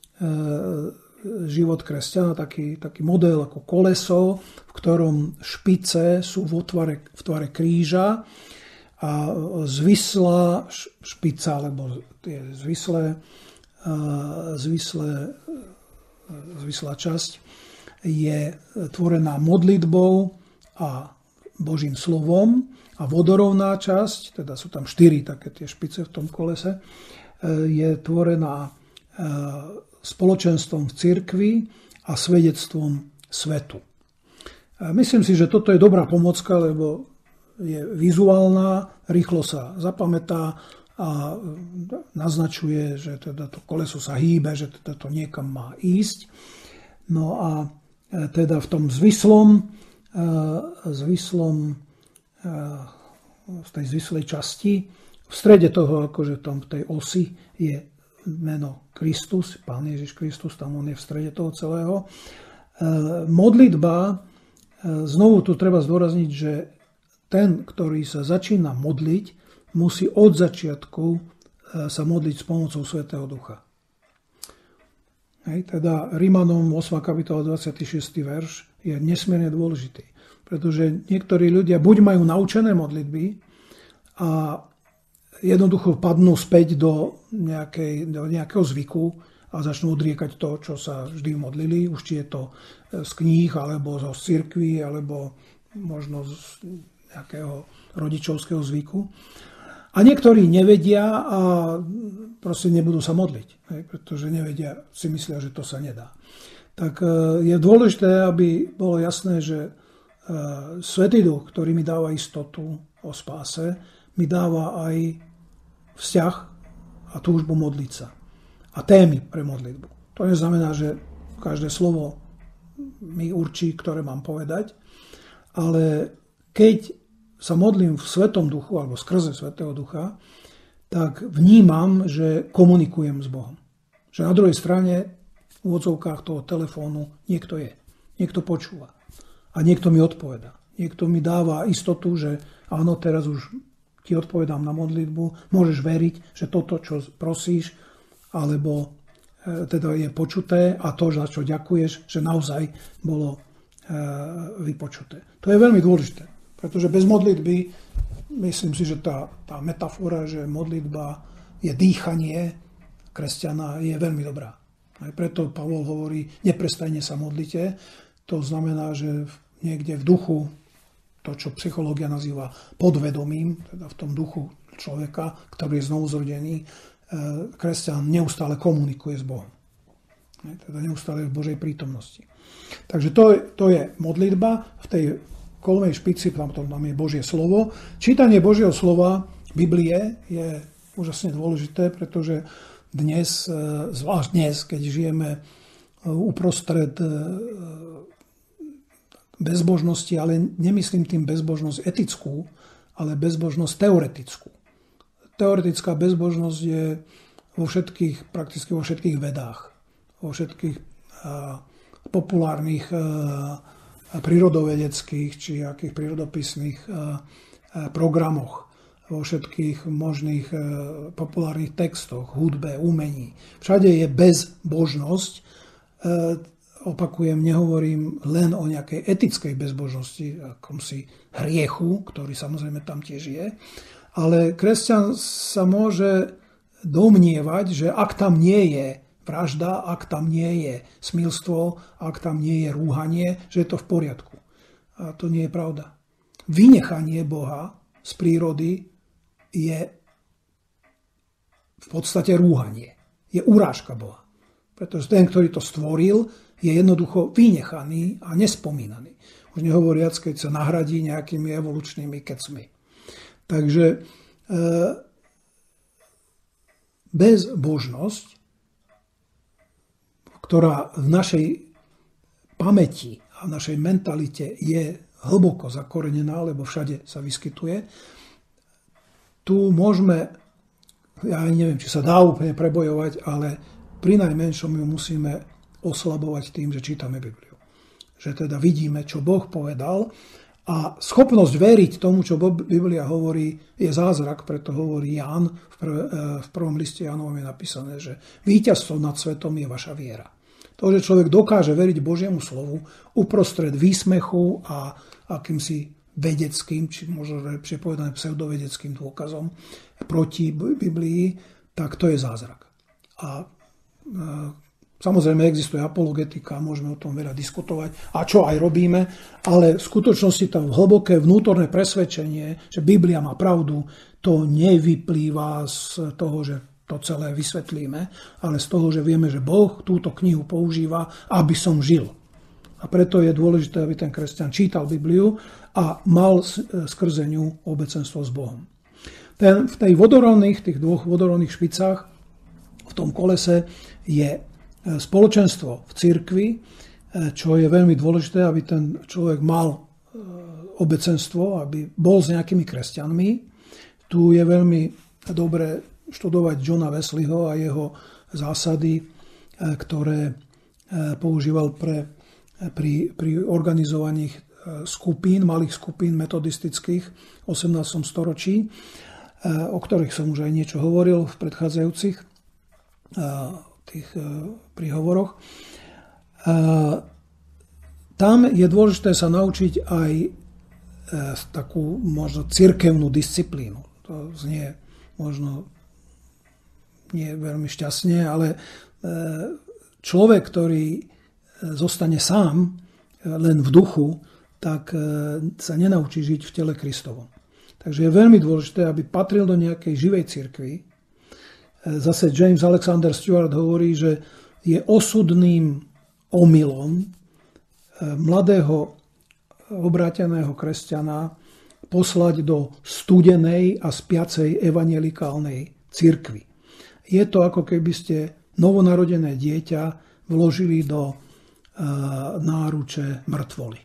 Speaker 2: život kresťana, taký, taký model ako koleso, v ktorom špice sú v tvare, v tvare kríža a zvislá špica, alebo tie zvislé, zvislé, zvislá časť je tvorená modlitbou a Božím slovom a vodorovná časť, teda sú tam štyri také tie špice v tom kolese, je tvorená spoločenstvom v cirkvi a svedectvom svetu. Myslím si, že toto je dobrá pomocka, lebo je vizuálna, rýchlo sa zapamätá a naznačuje, že teda to koleso sa hýbe, že teda to niekam má ísť. No a teda v tom zvislom, zvislom v tej zvislej časti, v strede toho, akože tam v tej osi je meno Kristus, Pán Ježiš Kristus, tam on je v strede toho celého. Modlitba, znovu tu treba zdôrazniť, že ten, ktorý sa začína modliť, musí od začiatku sa modliť s pomocou Svätého Ducha. Hej, teda Rímanom ôsma kapitola dvadsiaty šiesty verš je nesmierne dôležitý, pretože niektorí ľudia buď majú naučené modlitby a jednoducho padnú späť do, nejakej, do nejakého zvyku a začnú odriekať to, čo sa vždy modlili, už či je to z kníh, alebo zo cirkvi, alebo možno z nejakého rodičovského zvyku. A niektorí nevedia a proste nebudú sa modliť, hej, pretože nevedia, si myslia, že to sa nedá. tak je dôležité, aby bolo jasné, že Svätý Duch, ktorý mi dáva istotu o spáse, mi dáva aj vzťah a túžbu modliť sa. A témy pre modlitbu. To neznamená, že každé slovo mi určí, ktoré mám povedať, ale keď sa modlím v Svetom Duchu alebo skrze Svätého Ducha, tak vnímam, že komunikujem s Bohom. Že na druhej strane v odzovkách toho telefónu niekto je. Niekto počúva. A niekto mi odpoveda. Niekto mi dáva istotu, že áno, teraz už ti odpovedám na modlitbu, môžeš veriť, že toto, čo prosíš, alebo e, teda je počuté a to, za čo ďakuješ, že naozaj bolo e, vypočuté. To je veľmi dôležité, pretože bez modlitby, myslím si, že tá, tá metafora, že modlitba je dýchanie kresťana, je veľmi dobrá. Aj preto Pavol hovorí, neprestajne sa modlite. To znamená, že niekde v duchu, to, čo psychológia nazýva podvedomím, teda v tom duchu človeka, ktorý je znovuzrodený, kresťan neustále komunikuje s Bohom. Teda neustále v Božej prítomnosti. Takže to, to je modlitba. V tej kolmej špici, tam, tam je Božie slovo. Čítanie Božieho slova, Biblie, je úžasne dôležité, pretože dnes, zvlášť dnes, keď žijeme uprostred bezbožnosti, ale nemyslím tým bezbožnosť etickú, ale bezbožnosť teoretickú. Teoretická bezbožnosť je vo všetkých, prakticky vo všetkých vedách, vo všetkých a, populárnych a, a prírodovedeckých či akých prírodopisných a, a, programoch, vo všetkých možných a, populárnych textoch, hudbe, umení. Všade je bezbožnosť. A, Opakujem, nehovorím len o nejakej etickej bezbožnosti, akomsi hriechu, ktorý samozrejme tam tiež je, ale kresťan sa môže domnievať, že ak tam nie je vražda, ak tam nie je smilstvo, ak tam nie je rúhanie, že je to v poriadku. A to nie je pravda. Vynechanie Boha z prírody je v podstate rúhanie. Je urážka Boha. Pretože ten, ktorý to stvoril, je jednoducho vynechaný a nespomínaný. Už nehovoriac, keď sa nahradí nejakými evolučnými kecmi. Takže e, bezbožnosť, ktorá v našej pamäti a v našej mentalite je hlboko zakorenená, lebo všade sa vyskytuje, tu môžeme, ja neviem, či sa dá úplne prebojovať, ale pri najmenšom ju musíme oslabovať tým, že čítame Bibliu. Že teda vidíme, čo Boh povedal a schopnosť veriť tomu, čo Biblia hovorí, je zázrak, preto hovorí Ján, v, prv, v prvom liste Jánovom je napísané, že víťazstvo nad svetom je vaša viera. To, že človek dokáže veriť Božiemu slovu uprostred výsmechu a akýmsi vedeckým, či možno lepšie povedané pseudovedeckým dôkazom proti Biblii, tak to je zázrak. A samozrejme existuje apologetika, môžeme o tom veľa diskutovať a čo aj robíme, ale v skutočnosti to hlboké vnútorné presvedčenie, že Biblia má pravdu, to nevyplýva z toho, že to celé vysvetlíme, ale z toho, že vieme, že Boh túto knihu používa, aby som žil. A preto je dôležité, aby ten kresťan čítal Bibliu a mal skrze ňu obecenstvo s Bohom. Ten, v tej vodorovných, tých dvoch vodorovných špicách v tom kolese je spoločenstvo v cirkvi, čo je veľmi dôležité, aby ten človek mal obecenstvo, aby bol s nejakými kresťanmi. Tu je veľmi dobre študovať Johna Wesleyho a jeho zásady, ktoré používal pre, pri, pri organizovaní skupín, malých skupín metodistických v osemnástom storočí, o ktorých som už aj niečo hovoril v predchádzajúcich tých príhovoroch. Tam je dôležité sa naučiť aj takú možno cirkevnú disciplínu. To znie možno nie veľmi šťastne, ale človek, ktorý zostane sám len v duchu, tak sa nenaučí žiť v tele Kristovom. Takže je veľmi dôležité, aby patril do nejakej živej cirkvi. Zase James Alexander Stewart hovorí, že je osudným omylom mladého obráteného kresťana poslať do studenej a spiacej evanjelikálnej cirkvi. Je to, ako keby ste novonarodené dieťa vložili do náruče mŕtvoly.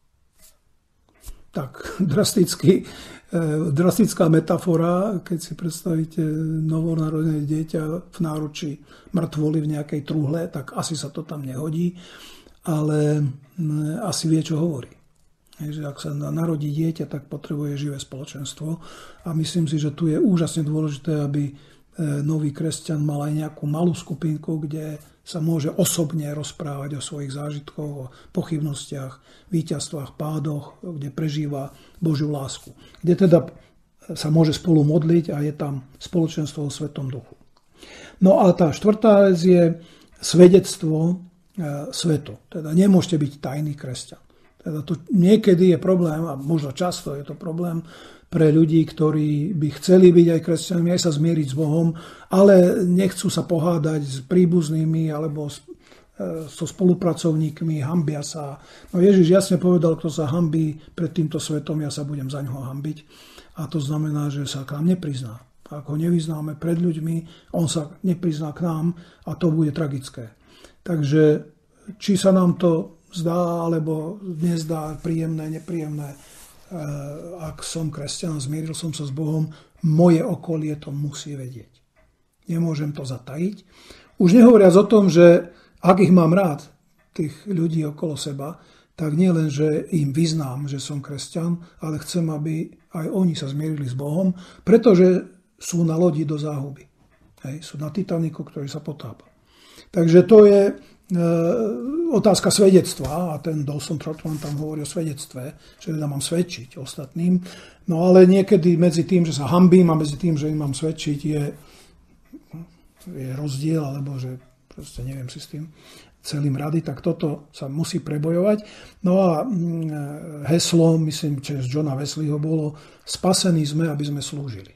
Speaker 2: Tak drasticky, drastická metafora, keď si predstavíte novonarodené dieťa v náruči mŕtvoly v nejakej truhle, tak asi sa to tam nehodí, ale asi vie, čo hovorí. Že ak sa narodí dieťa, tak potrebuje živé spoločenstvo. A myslím si, že tu je úžasne dôležité, aby nový kresťan mal aj nejakú malú skupinku, kde sa môže osobne rozprávať o svojich zážitkoch, o pochybnostiach, víťazstvách, pádoch, kde prežíva Božiu lásku. Kde teda sa môže spolu modliť a je tam spoločenstvo o Svetom Duchu. No a tá štvrtá vec je svedectvo svetu. Teda nemôžete byť tajný kresťan. Teda to niekedy je problém, a možno často je to problém pre ľudí, ktorí by chceli byť aj kresťanmi, aj sa zmieriť s Bohom, ale nechcú sa pohádať s príbuznými alebo s, e, so spolupracovníkmi, hanbia sa. No Ježiš jasne povedal, kto sa hanbí pred týmto svetom, ja sa budem za ňoho hanbiť. A to znamená, že sa k nám neprizná. Ak ho nevyznáme pred ľuďmi, on sa neprizná k nám a to bude tragické. Takže či sa nám to zdá, alebo nezdá, príjemné, nepríjemné, ak som kresťan, zmieril som sa s Bohom, moje okolie to musí vedieť. Nemôžem to zatajiť. Už nehovoriac o tom, že ak ich mám rád, tých ľudí okolo seba, tak nie len, že im vyznám, že som kresťan, ale chcem, aby aj oni sa zmierili s Bohom, pretože sú na lodi do záhuby. Hej, sú na Titaniku, ktorý sa potápa. Takže to je e, otázka svedectva, a ten Dawson Trotman tam hovorí o svedectve, že teda mám svedčiť ostatným. No ale niekedy medzi tým, že sa hanbím a medzi tým, že im mám svedčiť, je, je rozdiel, alebo že proste neviem si s tým celým rady, tak toto sa musí prebojovať. No a heslo, myslím, že z Johna Wesleyho bolo: spasení sme, aby sme slúžili.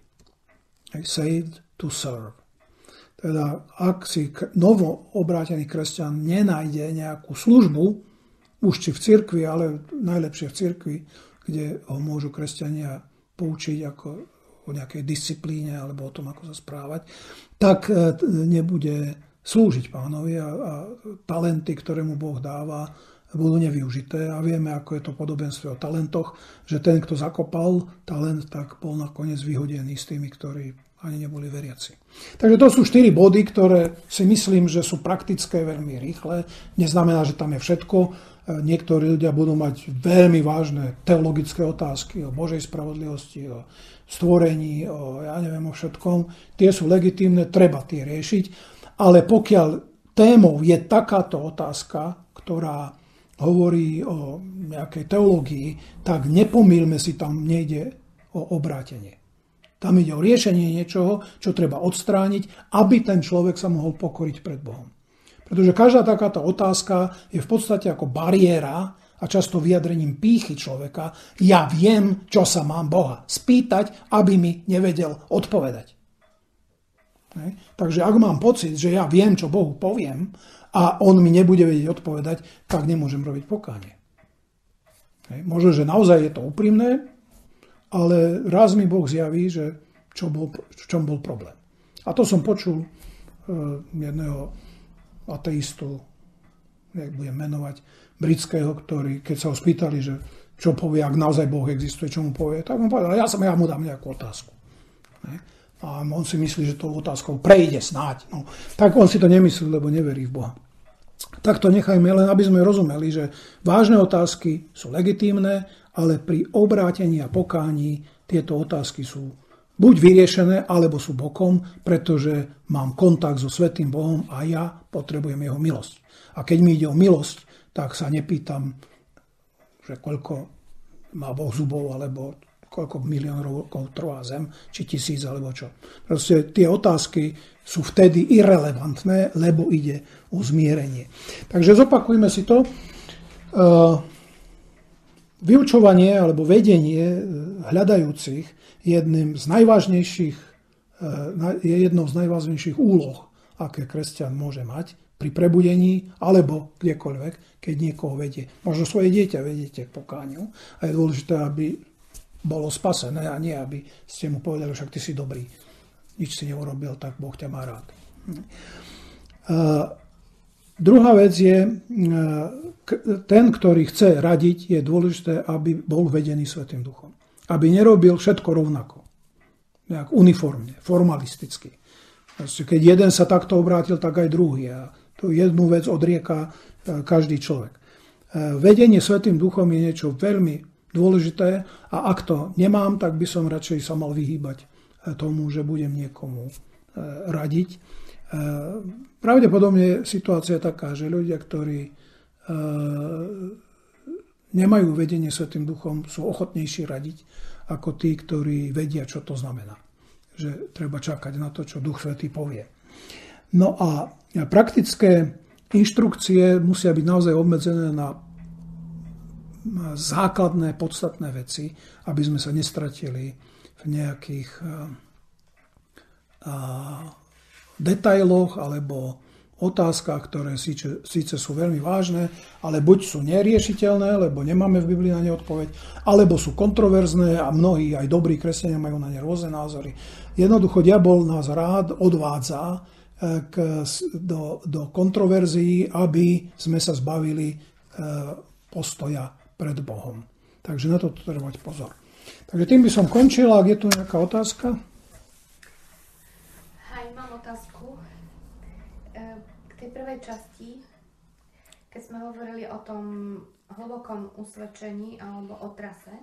Speaker 2: Saved to serve. Teda, ak si novo obrátený kresťan nenájde nejakú službu, už či v cirkvi, ale najlepšie v cirkvi, kde ho môžu kresťania poučiť ako o nejakej disciplíne alebo o tom, ako sa správať, tak nebude slúžiť Pánovi a, a talenty, ktoré mu Boh dáva, budú nevyužité. A vieme, ako je to podobenstvo o talentoch, že ten, kto zakopal talent, tak bol nakoniec vyhodený s tými, ktorí ani neboli veriaci. Takže to sú štyri body, ktoré si myslím, že sú praktické, veľmi rýchle. Neznamená, že tam je všetko. Niektorí ľudia budú mať veľmi vážne teologické otázky o Božej spravodlivosti, o stvorení, o ja neviem o všetkom. Tie sú legitímne, treba tie riešiť. Ale pokiaľ témou je takáto otázka, ktorá hovorí o nejakej teológii, tak nepomýlme si, tam nejde o obrátenie. Tam ide o riešenie niečoho, čo treba odstrániť, aby ten človek sa mohol pokoriť pred Bohom. Pretože každá takáto otázka je v podstate ako bariéra a často vyjadrením pýchy človeka. Ja viem, čo sa mám Boha spýtať, aby mi nevedel odpovedať. Ne? Takže ak mám pocit, že ja viem, čo Bohu poviem a on mi nebude vedieť odpovedať, tak nemôžem robiť pokánie. Ne? Možno, že naozaj je to úprimné, ale raz mi Boh zjaví, že čo bol, v čom bol problém. A to som počul uh, jedného ateistu, jak budem menovať, britského, ktorý, keď sa ho spýtali, že čo povie, ak naozaj Boh existuje, čo mu povie, tak mu povedal, ja, som, ja mu dám nejakú otázku. Ne? A on si myslí, že tou otázkou prejde snáď. No, tak on si to nemyslí, lebo neverí v Boha. Tak to nechajme, len aby sme rozumeli, že vážne otázky sú legitímne, ale pri obrátení a pokání tieto otázky sú buď vyriešené, alebo sú bokom, pretože mám kontakt so Svätým Bohom a ja potrebujem jeho milosť. A keď mi ide o milosť, tak sa nepýtam, že koľko má Boh zubov, alebo koľko miliónov rokov trvá zem, či tisíc, alebo čo. Proste tie otázky sú vtedy irelevantné, lebo ide o zmierenie. Takže zopakujme si to. Vyučovanie alebo vedenie hľadajúcich je jedným z najvážnejších, je jednou z najvážnejších úloh, aké kresťan môže mať pri prebudení, alebo kdekoľvek, keď niekoho vedie. Možno svoje dieťa vediete k pokániu a je dôležité, aby bolo spasené a nie, aby ste mu povedali, však ty si dobrý. Nič si neurobil, tak Boh ťa má rád. Uh, druhá vec je, uh, ten, ktorý chce radiť, je dôležité, aby bol vedený Svätým Duchom. Aby nerobil všetko rovnako. Nejak uniformne, formalisticky. Keď jeden sa takto obrátil, tak aj druhý. A tu jednu vec odrieka každý človek. Vedenie Svätým Duchom je niečo veľmi dôležité a ak to nemám, tak by som radšej sa mal vyhýbať tomu, že budem niekomu radiť. Pravdepodobne situácia je taká, že ľudia, ktorí nemajú vedenie Svätým Duchom, sú ochotnejší radiť ako tí, ktorí vedia, čo to znamená. Že treba čakať na to, čo Duch Svätý povie. No a praktické inštrukcie musia byť naozaj obmedzené na základné, podstatné veci, aby sme sa nestratili v nejakých a, a, detailoch alebo otázkach, ktoré síce, síce sú veľmi vážne, ale buď sú neriešiteľné, lebo nemáme v Biblii na ne odpoveď, alebo sú kontroverzné a mnohí, aj dobrí kresťania, majú na ne rôzne názory. Jednoducho diabol nás rád odvádza k, do, do kontroverzií, aby sme sa zbavili postoja pred Bohom. Takže na to treba mať pozor. Takže tým by som končil, ak je tu nejaká otázka.
Speaker 1: Hej, mám otázku. K tej prvej časti, keď sme hovorili o tom hlbokom usvedčení alebo otrase,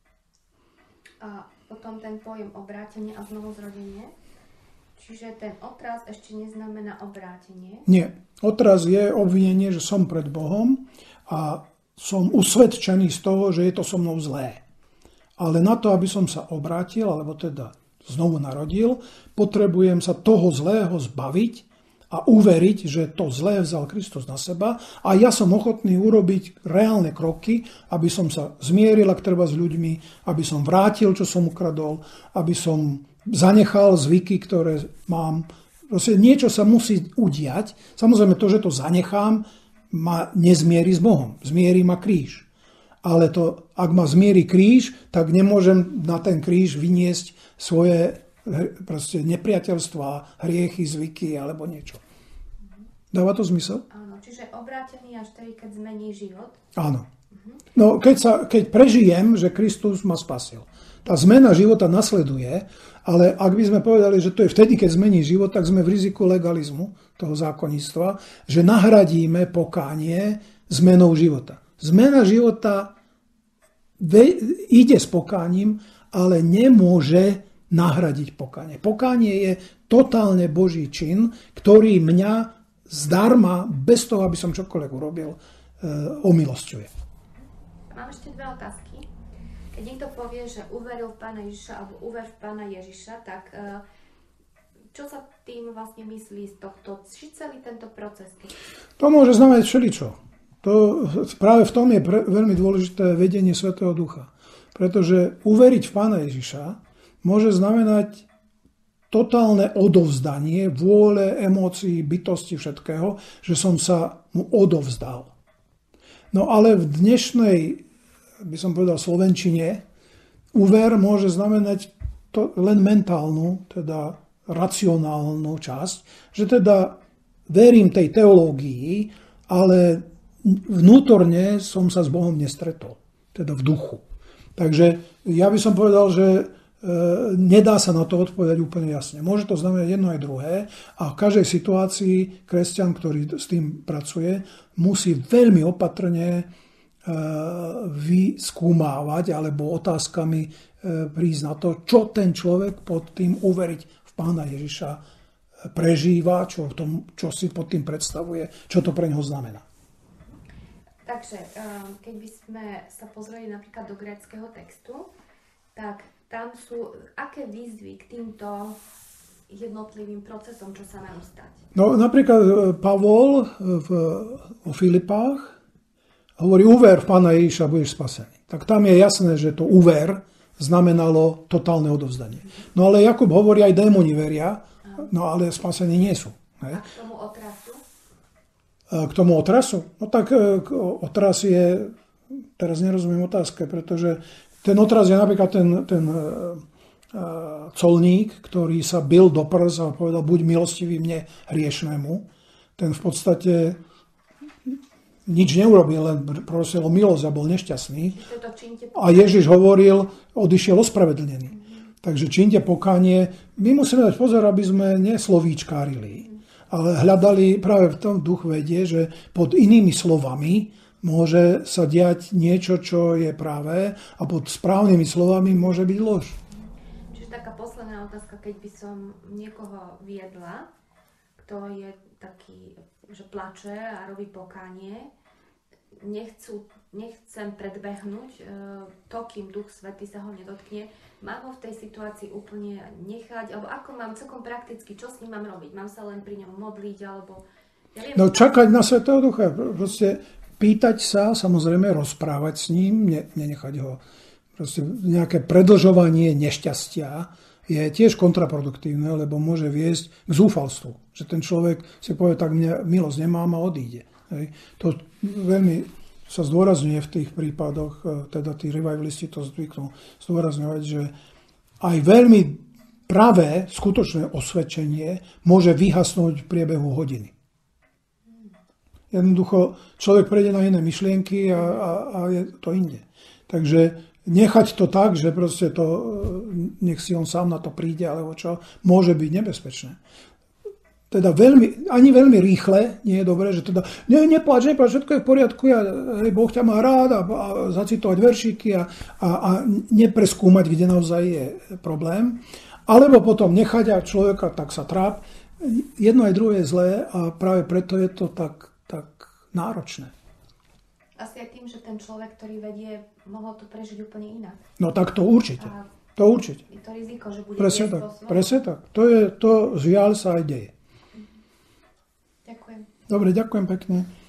Speaker 1: a potom ten pojem obrátenie a znovuzrodenie, čiže ten otras ešte neznamená obrátenie? Nie.
Speaker 2: Otras je obvinenie, že som pred Bohom a som usvedčený z toho, že je to so mnou zlé. Ale na to, aby som sa obrátil, alebo teda znovu narodil, potrebujem sa toho zlého zbaviť a uveriť, že to zlé vzal Kristus na seba a ja som ochotný urobiť reálne kroky, aby som sa zmieril, ak treba, s ľuďmi, aby som vrátil, čo som ukradol, aby som zanechal zvyky, ktoré mám. Proste niečo sa musí udiať. Samozrejme to, že to zanechám, ma nezmierí s Bohom. Zmierí ma kríž. Ale to, ak ma zmierí kríž, tak nemôžem na ten kríž vyniesť svoje proste nepriateľstvá, hriechy, zvyky alebo niečo. Dáva to zmysel?
Speaker 1: Áno, čiže obrátený až vtedy, keď zmení život?
Speaker 2: Áno. No, keď, sa, keď prežijem, že Kristus ma spasil. Tá zmena života nasleduje, ale ak by sme povedali, že to je vtedy, keď zmení život, tak sme v riziku legalizmu toho zákonníctva, že nahradíme pokánie zmenou života. Zmena života ide s pokáním, ale nemôže nahradiť pokánie. Pokánie je totálne Boží čin, ktorý mňa zdarma, bez toho, aby som čokoľvek urobil, omilosťuje.
Speaker 1: Mám ešte dve otázky. Keď niekto povie, že uveril v Pána Ježiša alebo uver v Pána Ježiša, tak čo sa tým vlastne myslí z tohto, či celý tento proces?
Speaker 2: To môže znamenať všeličo. To, práve v tom je pre, veľmi dôležité vedenie Svätého Ducha. Pretože uveriť v Pána Ježiša môže znamenať totálne odovzdanie vôle, emócií, bytosti, všetkého, že som sa mu odovzdal. No ale v dnešnej, by som povedal, slovenčine, úver môže znamenať to len mentálnu, teda racionálnu časť, že teda verím tej teológii, ale vnútorne som sa s Bohom nestretol, teda v duchu. Takže ja by som povedal, že nedá sa na to odpovedať úplne jasne. Môže to znamenať jedno aj druhé a v každej situácii kresťan, ktorý s tým pracuje, musí veľmi opatrne vyskúmávať alebo otázkami prísť na to, čo ten človek pod tým uveriť v Pána Ježiša prežíva, čo, tom, čo si pod tým predstavuje, čo to pre neho znamená.
Speaker 1: Takže, keď by sme sa pozreli napríklad do gréckeho textu, tak tam sú aké výzvy k týmto jednotlivým procesom, čo sa majú stať?
Speaker 2: No napríklad Pavol v, o Filipách hovorí, uver v Pána Ježiša, budeš spasený. Tak tam je jasné, že to uver znamenalo totálne odovzdanie. No ale Jakub hovorí, aj démoni veria, no ale spasení nie sú. Ne?
Speaker 1: A k tomu otrasu?
Speaker 2: K tomu otrasu? No tak otras je, teraz nerozumiem otázke, pretože ten otras je napríklad ten, ten colník, ktorý sa bil do prs a povedal, buď milostivý mne hriešnému. Ten v podstate nič neurobil, len prosil o milosť a bol nešťastný. A Ježiš hovoril, odišiel ospravedlnený. Takže činte pokánie. My musíme dať pozor, aby sme neslovíčkárili, ale hľadali práve v tom duch vedie, že pod inými slovami môže sa diať niečo, čo je práve, a pod správnymi slovami môže byť lož.
Speaker 1: Čiže taká posledná otázka, keď by som niekoho viedla, kto je taký, že plače a robí pokánie, nechcú, nechcem predbehnúť e, to, kým Duch Svätý sa ho nedotkne. Mám ho v tej situácii úplne nechať, alebo ako mám celkom prakticky, čo s ním mám robiť? Mám sa len pri ňom modliť, alebo... Ja viem,
Speaker 2: no čakať na Svätého Ducha, proste pýtať sa, samozrejme rozprávať s ním, ne, nenechať ho. Proste nejaké predlžovanie nešťastia je tiež kontraproduktívne, lebo môže viesť k zúfalstvu. Že ten človek si povie, tak mne milosť nemám a odíde. Hej. To veľmi sa zdôrazňuje v tých prípadoch, teda tí revivalisti to zvyknú zdôrazňovať, že aj veľmi pravé, skutočné osvedčenie môže vyhasnúť v priebehu hodiny. Jednoducho človek prejde na iné myšlienky a, a, a je to inde. Takže nechať to tak, že proste to, nech si on sám na to príde, alebo čo, môže byť nebezpečné. Teda veľmi, ani veľmi rýchle nie je dobré, že teda ne, nepláč, nepláč, všetko je v poriadku, ja, hej, Boh ťa má rád a, a zacitovať veršíky a, a, a nepreskúmať, kde naozaj je problém. Alebo potom nechať a človeka tak sa tráp. Jedno aj druhé je zlé a práve preto je to tak, tak náročné.
Speaker 1: Asi aj tým, že ten človek, ktorý vedie, mohol to prežiť úplne inak.
Speaker 2: No tak to určite. A to určite.
Speaker 1: Je to riziko, že bude
Speaker 2: presne tak, presne tak. To, je, to žiaľ sa aj deje.
Speaker 1: Ďakujem.
Speaker 2: Dobre, ďakujem pekne.